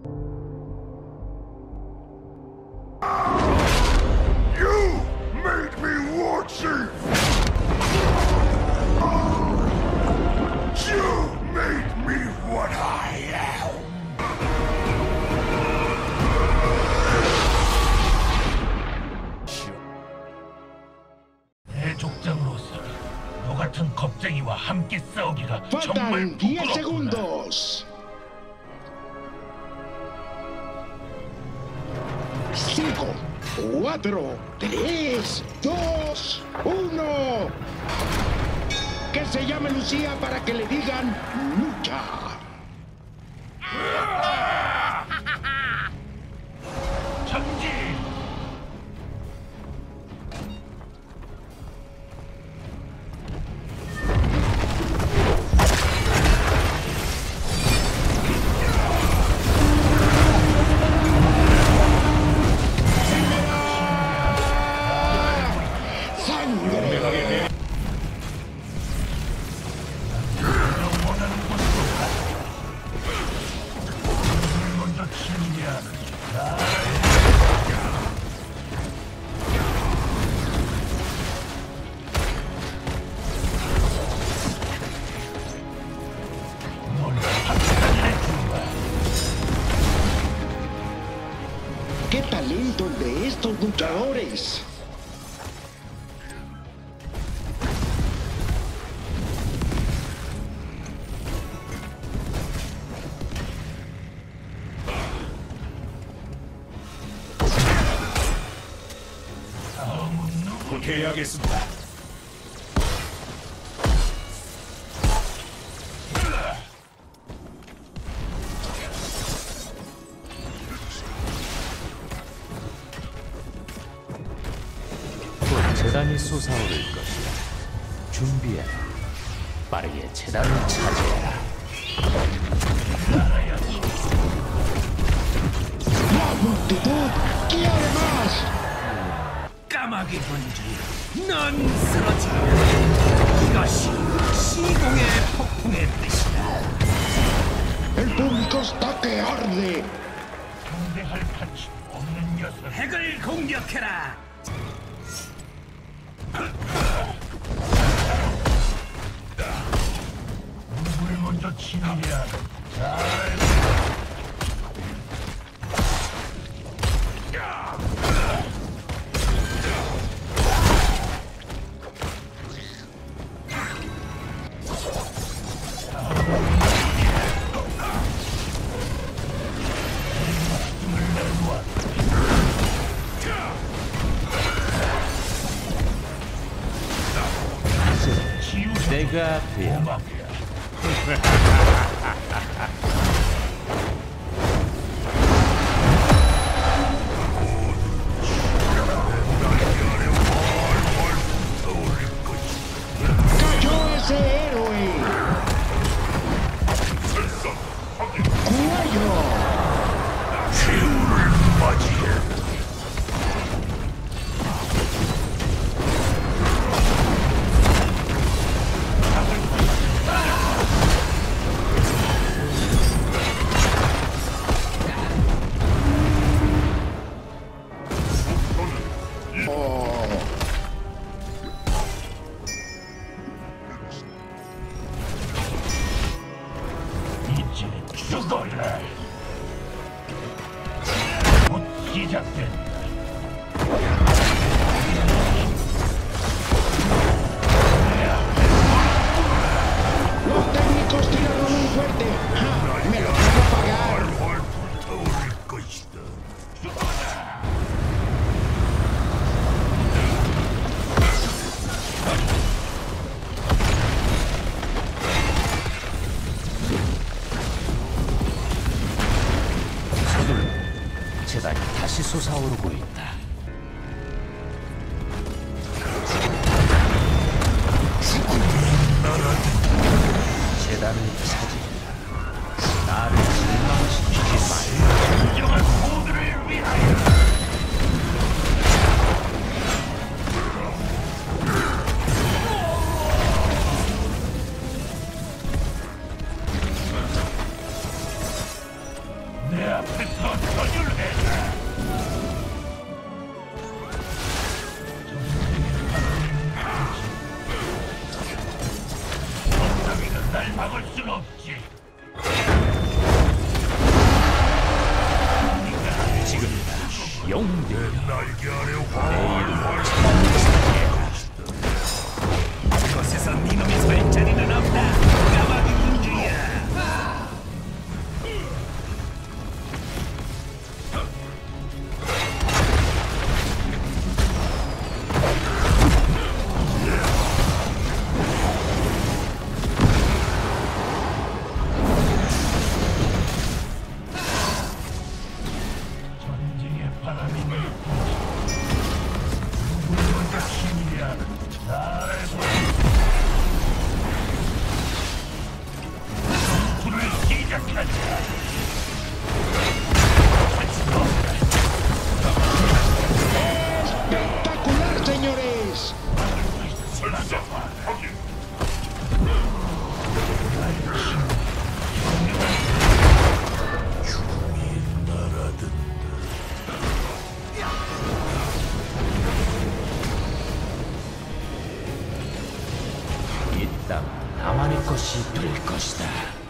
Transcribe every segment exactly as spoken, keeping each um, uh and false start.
You made me war chief! You made me what I am! 대족장으로서 너 같은 겁쟁이와 함께 싸우기가 정말 Faltan diez 부끄럽구나. segundos. cinco, cuatro, tres, dos, uno. Que se llame Lucía para que le digan lucha. 전진! ¡Sangre! 먼저 침략. ¡Qué talento el de estos luchadores! 해야겠습니다. 곧 재단이 솟아오를 것이다. 준비해라. 빠르게 재단을 차지해라. ¡La multitud! ¡Y además! 까마귀 분지, 넌 쓰러지리라. 이것이 시공의 폭풍의 뜻이다. ¡El público está que arde! 상대할 가치 없는 녀석. 핵을 공격해라. 누굴 먼저 치느냐. 잘. 내가 앞이야. ¡Cayó ese héroe! ¡Cuello! 최후를 맞이해. 이제 죽어라. 곧 시작된다. ¡Los técnicos tiraron muy fuerte! ¡Ja! ¡Me lo van a pagar! 활활 불타오를 것이다. 서둘러. 재단이 다시 솟아오르고 있다. 재단을 차지해라. 나를 실망시키지 말라. 진정한 모두를 위하여. 내 앞에서 전율해라. 전장이는 날 막을 순 없지. 지금이다. 영웅들 날개 아래 활활 이곳에서 니놈이 설 자리는 없다. 까마귀 군주야. 전쟁의 바람이 불고 누구를 먼저 힘이야. 날 알고 전투를 시작하자. Espectacular, señores. 설사파 확인. 죽음이 날아든다. 이 땅 나만의 것이 될 것이다.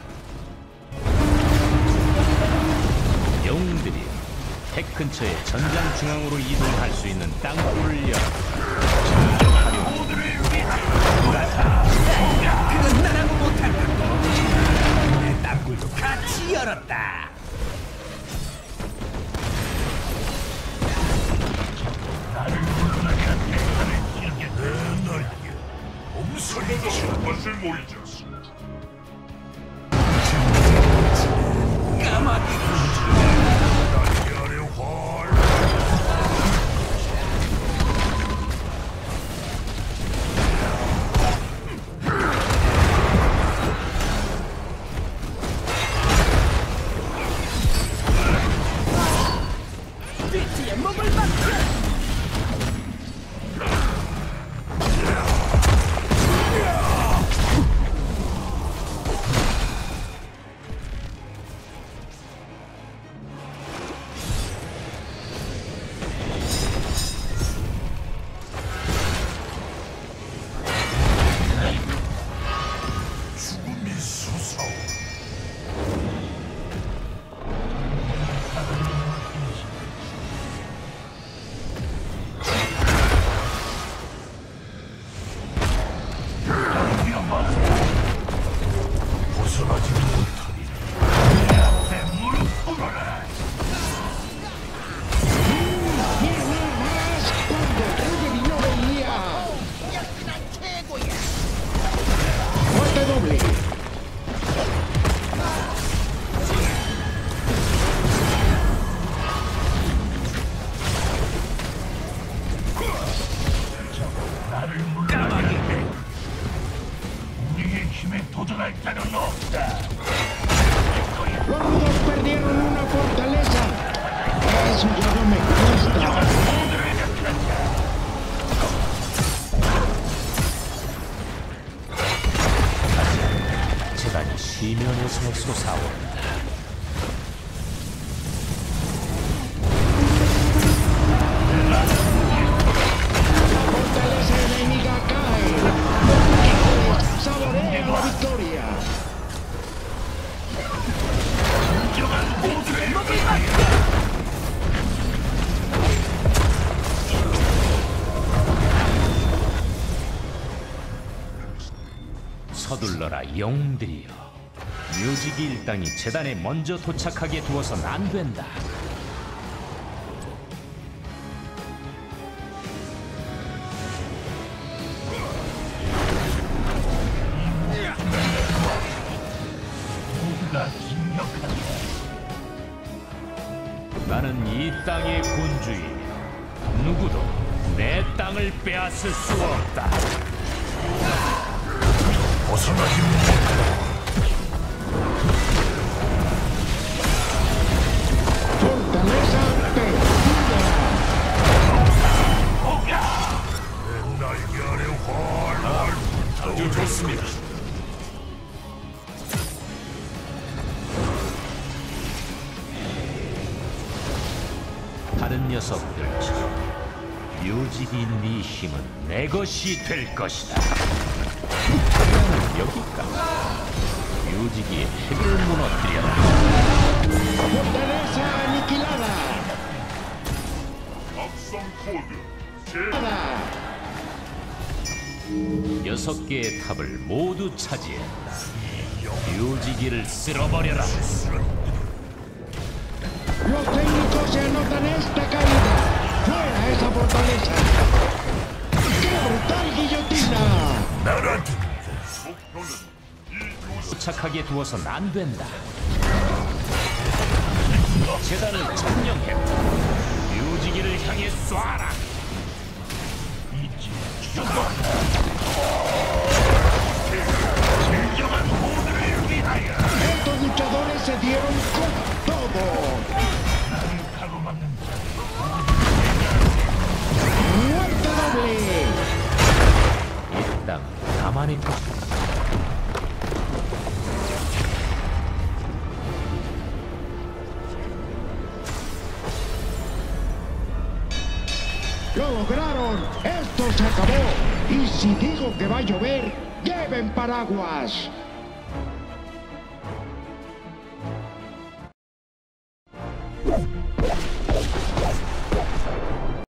영웅들이 핵 근처의 전장 중앙으로 이동할 수 있는 땅굴을 열어 그건 나라고 못한다고. 내 땅굴도 같이 열었다. 나를 물러나게 한 대가를 치르겠다. 내 날개. 엄살이가 신맛을 모이졌어. 까마귀 날개 아래 활활 비트에 몸을 맡겨. 죽음이 솟아오. 벗어나지 못하리라. 내 앞에 무릎 꿇어라. Mira nada más cuando Ruger y no veía. Muerte doble. 나를 물러나게 해. 우리의 힘에 도전할 자는 없다. Los rudos perdieron una fortaleza. Eso ya no me cuesta. 재단이 시면에서 솟아온다. Fortaleza enemiga cae. Saborea la victoria. 서둘러라 영웅들이여. 묘지기 일당이 재단에 먼저 도착하게 두어선 안 된다. 모두가 진격한다. 나는 이 땅의 군주이며 누구도 내 땅을 빼앗을 수 없다. 벗어나지 못하리라. Fortaleza perdida. 내 날개 아래 활활 아주 좋습니다. 다른 녀석들처럼 묘지기 네 힘은 내 것이 될 것이다. 나는 여기까지. 묘지기의 핵을 무너뜨려라. Fortaleza aniquilada. 악성 코드 제 Nada. 여섯 개의 탑을 모두 차지했다. 묘지기를 쓸어버려라. Los técnicos se anotan esta caída. ¡Fuera esa fortaleza! ¡Qué brutal guillotina! 날아든다. 도착하게 두어선 안 된다. 재단을 점령해. 묘지기를 향해 쏴라. 이제 죽어라. 진정한 모두를 위하여. Estos luchadores se dieron con todo. 나를 가로막는 ¡Muerte doble! 이 땅 가만히 있고. ¡Lo lograron! ¡Esto se acabó! Y si digo que va a llover, lleven paraguas.